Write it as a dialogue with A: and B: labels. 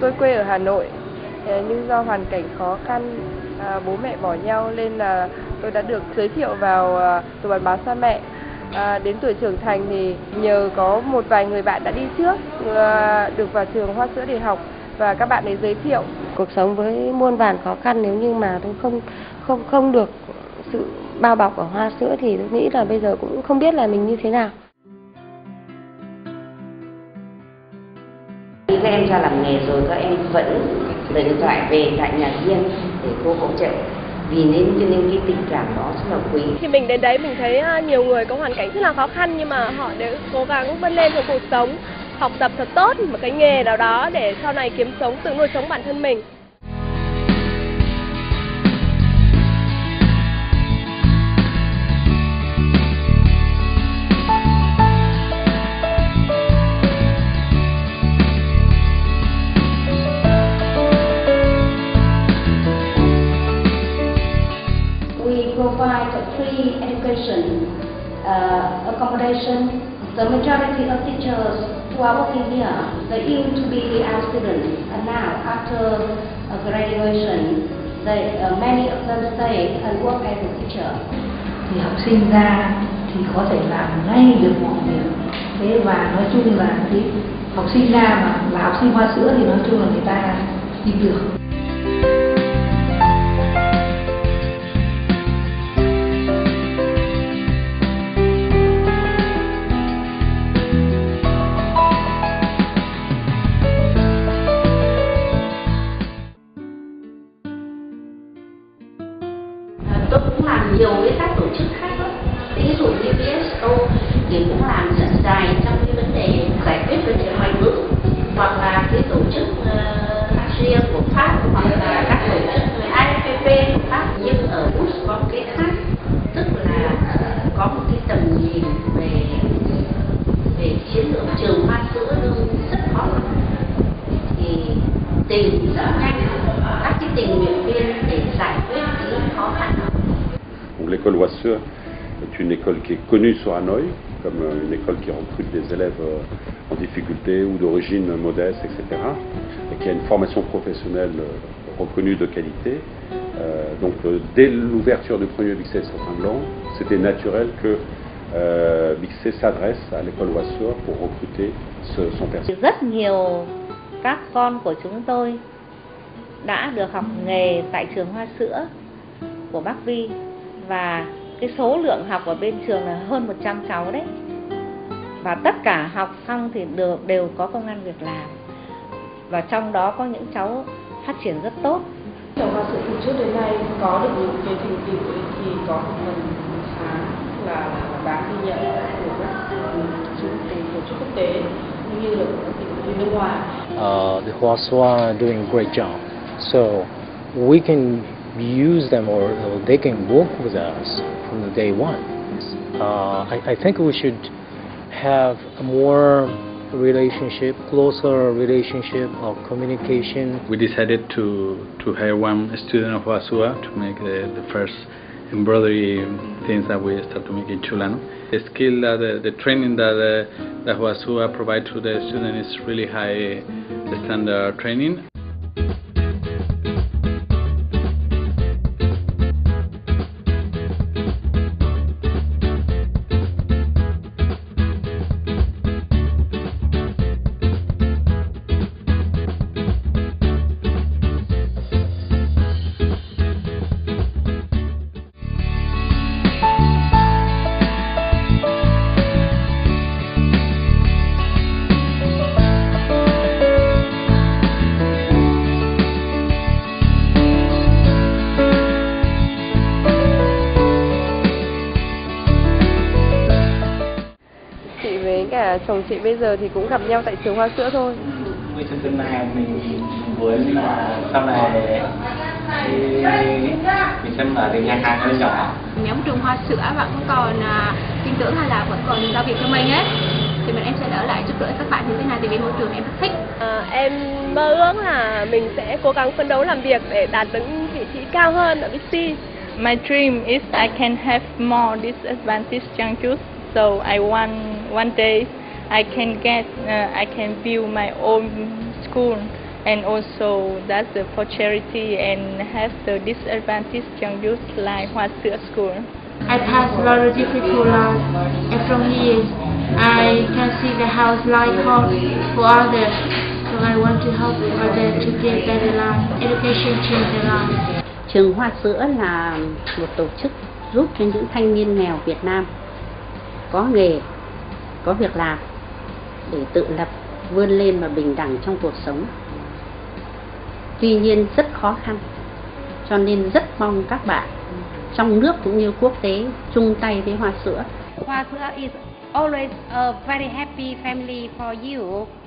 A: tôi quê ở Hà Nội, nhưng do hoàn cảnh khó khăn, bố mẹ bỏ nhau nên là tôi đã được giới thiệu vào tổ bán báo Sa Mẹ. Đến tuổi trưởng thành thì nhờ có một vài người bạn đã đi trước, được vào trường Hoa Sữa để học và các bạn ấy giới thiệu. Cuộc sống với muôn vàn khó khăn, nếu như mà tôi không được sự bao bọc ở Hoa Sữa thì tôi nghĩ là bây giờ cũng không biết là mình như thế nào.
B: Khi các em ra làm nghề rồi, các em vẫn lấy điện thoại về tại nhà riêng để cô hỗ trợ. Vì nên cho nên cái tình cảm đó rất là quý.
A: Khi mình đến đấy mình thấy nhiều người có hoàn cảnh rất là khó khăn nhưng mà họ đều cố gắng vươn lên trong cuộc sống, học tập thật tốt một cái nghề nào đó để sau này kiếm sống, tự nuôi sống bản thân mình.
C: Provide a free education, accommodation. The majority of teachers who are working here, they used to be our students, and now after graduation, many of them stay and work as a teacher.
D: Thì học sinh ra thì có thể làm ngay được mọi việc. Thế và nói chung là cái học sinh ra mà là học sinh Hoa Sữa thì nói chung là người ta đi được.
C: Tôi cũng làm nhiều với các tổ chức khác đó. Ví dụ như VSO thì cũng làm rất dài trong cái vấn đề giải quyết vấn đề ngoại ngữ, hoặc là cái tổ chức ASEAN của Pháp, hoặc là các tổ chức AFP của Pháp. Nhưng ở Úc có một cái khác, tức là có một cái tầm nhìn về chiến lược trường Hoa Sữa rất khó lắm. Thì tìm rất nhanh các cái tình nguyện viên để giải quyết cái khó khăn đó.
E: L'école Hoa Sữa est une école qui est connue sur Hanoï comme une école qui recrute des élèves en difficulté ou d'origine modeste, etc. Et qui a une formation professionnelle reconnue de qualité. Donc dès l'ouverture du premier BICSE Saint-Blanc, c'était naturel que BICSE s'adresse à l'école Hoa Sữa pour recruter son personnel.
F: Rất nhiều các con của chúng tôi đã được học nghề tại trường Hoa Sữa của Bắc Vi, và cái số lượng học ở bên trường là hơn 100 cháu đấy, và tất cả học xong thì đều có công ăn việc làm, và trong đó có những cháu phát triển rất tốt.
A: Trường Hoa Sữa từ trước đến nay có được những cái thành tựu thì có một phần khá là đáng ghi nhận của các tổ chức quốc tế cũng như là của các tỉnh từ nước ngoài.
G: The Hoa Sữa are doing a great job, so we can use them or they can work with us from the day one. I think we should have a more relationship, closer relationship of communication.
H: We decided to hire one student of Hoa Sữa to make the first embroidery things that we start to make in Chulano. The skill, the training that Hoa Sữa provide to the student is really high standard training.
A: Chồng chị bây giờ thì cũng gặp nhau tại trường Hoa Sữa thôi.
I: Với tương lai mình muốn là sau này mình sẽ mở được nhà hàng hơi nhỏ.
J: Nếu trường Hoa Sữa vẫn còn tin tưởng hay là vẫn còn giao việc cho mình ấy, thì em sẽ ở lại giúp đỡ các bạn như thế này, thì vì môi trường em rất thích.
A: Em mơ ước là mình sẽ cố gắng phấn đấu làm việc để đạt đến vị trí cao hơn ở BICSE.
K: My dream is I can have more disadvantaged young youth, so I want one day I can build my own school and also that's the for charity and have the disadvantaged young youth like Hoa Sữa School.
L: I passed a lot of difficult life, and from here I can see the house like home for others. So I want to help others to get better life. Education change their life.
C: Trường Hoa Sữa là một tổ chức giúp cho những thanh niên nghèo Việt Nam có nghề, có việc làm để tự lập, vươn lên và bình đẳng trong cuộc sống. Tuy nhiên rất khó khăn, cho nên rất mong các bạn trong nước cũng như quốc tế chung tay với Hoa Sữa.
M: Hoa Sữa is always a very happy family for you.